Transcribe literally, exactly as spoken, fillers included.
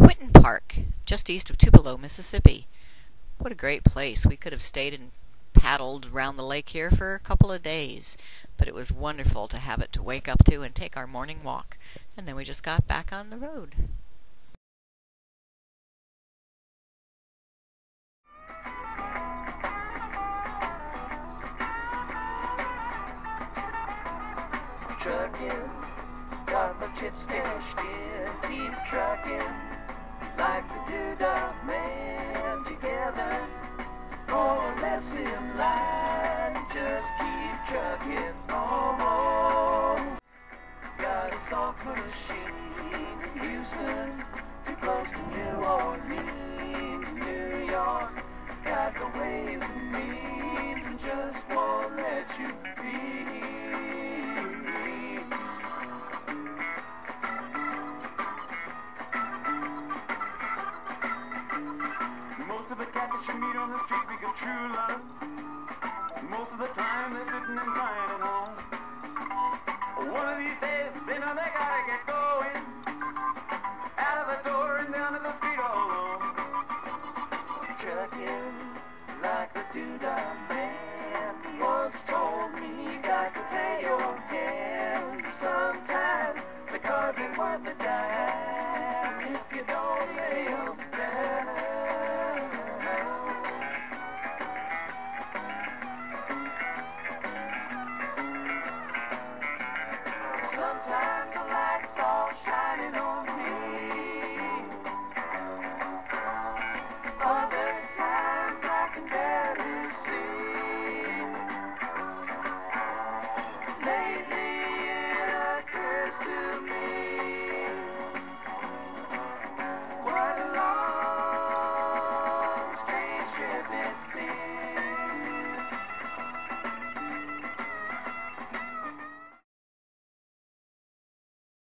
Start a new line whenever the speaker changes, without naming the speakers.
Whitten Park, just east of Tupelo, Mississippi. What a great place. We could have stayed and paddled around the lake here for a couple of days, but it was wonderful to have it to wake up to and take our morning walk. And then we just got back on the road.
Trucking, got my chips cashed in, keep trucking, like the doo-dah man together, more or less in line, just keep trucking on. Got a software machine in Houston, too close to New Orleans, New York, got the ways and means, and just won't let you be. Most of the cats that you meet on the street speak of true love. Most of the time they're sitting and crying at home. One of these days they know they gotta get going, out of the door and down to the street all alone. Trucking like the doo-dah man once told me, you got to pay your hand. Sometimes the cards ain't worth a dime if you don't